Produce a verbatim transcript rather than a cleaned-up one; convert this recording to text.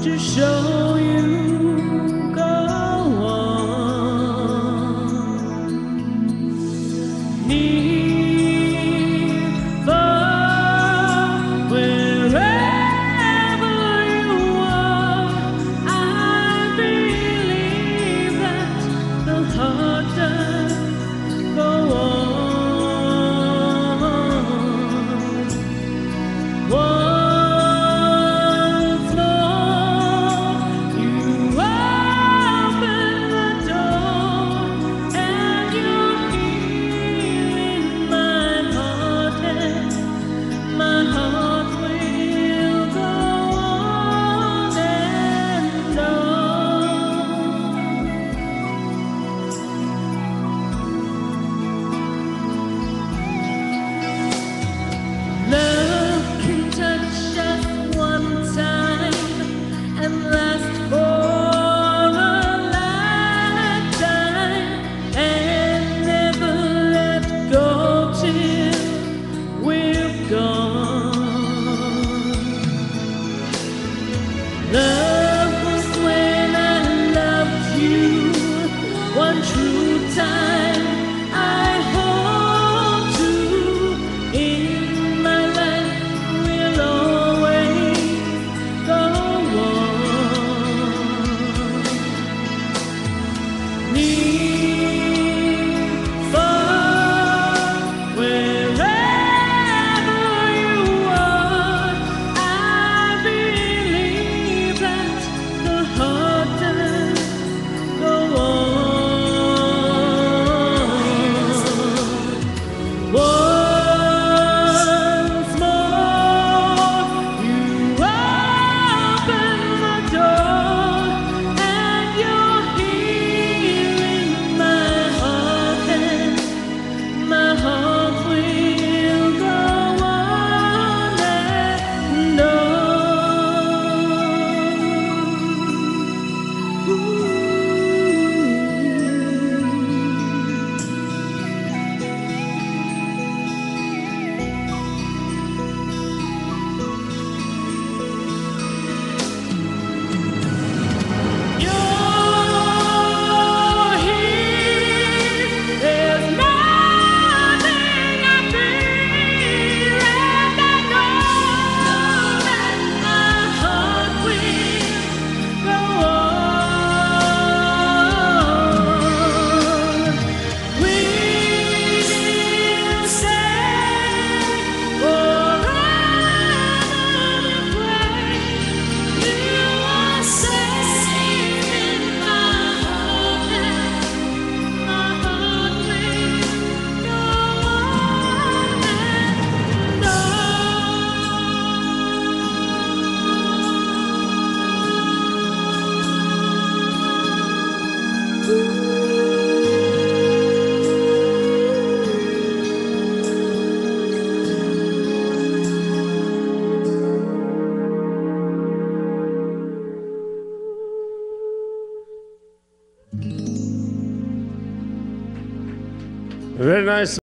to show you go on. Near, far, wherever you are, I believe that the heart does go on. Once more, you open the door, and you're here in my heart, and my heart will go on and on. Love can touch us one time and last for a lifetime, and never let go till we're gone. Love was when I loved you one true time. I hold to in my life will always go on. Near, far, wherever you are, I believe that the heart does go on. Once more, you open the door, and you're here in my heart, and my heart will go on and on. Ooh. You're here, there's nothing I fear, and I know that my heart will go on. We'll say forever to pray. You are safe in my heart, and my heart will go on and Very nice.